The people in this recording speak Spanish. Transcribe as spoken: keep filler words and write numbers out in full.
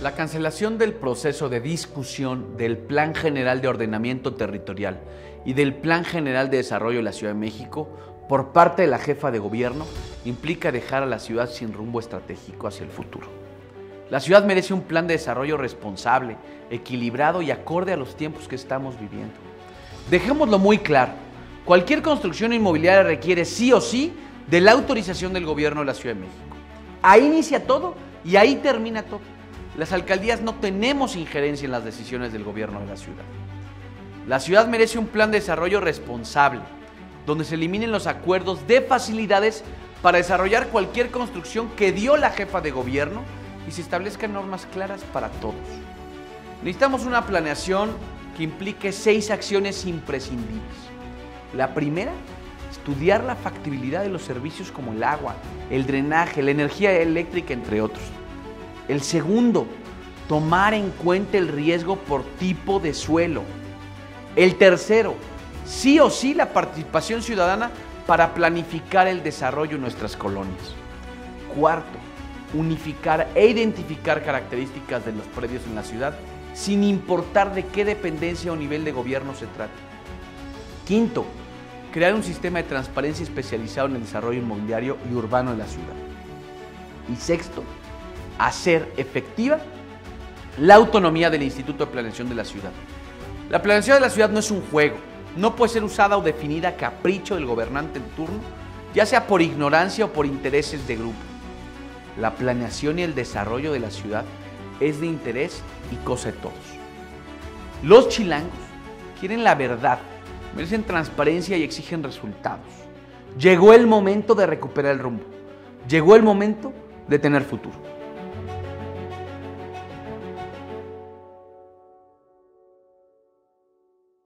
La cancelación del proceso de discusión del Plan General de Ordenamiento Territorial y del Plan General de Desarrollo de la Ciudad de México por parte de la jefa de gobierno implica dejar a la ciudad sin rumbo estratégico hacia el futuro. La ciudad merece un plan de desarrollo responsable, equilibrado y acorde a los tiempos que estamos viviendo. Dejémoslo muy claro, cualquier construcción inmobiliaria requiere sí o sí de la autorización del gobierno de la Ciudad de México. Ahí inicia todo y ahí termina todo. Las alcaldías no tenemos injerencia en las decisiones del gobierno de la ciudad. La ciudad merece un plan de desarrollo responsable, donde se eliminen los acuerdos de facilidades para desarrollar cualquier construcción que dio la jefa de gobierno y se establezcan normas claras para todos. Necesitamos una planeación que implique seis acciones imprescindibles. La primera, estudiar la factibilidad de los servicios como el agua, el drenaje, la energía eléctrica, entre otros. El segundo, tomar en cuenta el riesgo por tipo de suelo. El tercero, sí o sí la participación ciudadana para planificar el desarrollo en nuestras colonias. Cuarto, unificar e identificar características de los predios en la ciudad sin importar de qué dependencia o nivel de gobierno se trate. Quinto, crear un sistema de transparencia especializado en el desarrollo inmobiliario y urbano de la ciudad. Y sexto, hacer efectiva la autonomía del Instituto de Planeación de la Ciudad. La planeación de la ciudad no es un juego, no puede ser usada o definida a capricho del gobernante en turno, ya sea por ignorancia o por intereses de grupo. La planeación y el desarrollo de la ciudad es de interés y cosa de todos. Los chilangos quieren la verdad, merecen transparencia y exigen resultados. Llegó el momento de recuperar el rumbo, llegó el momento de tener futuro.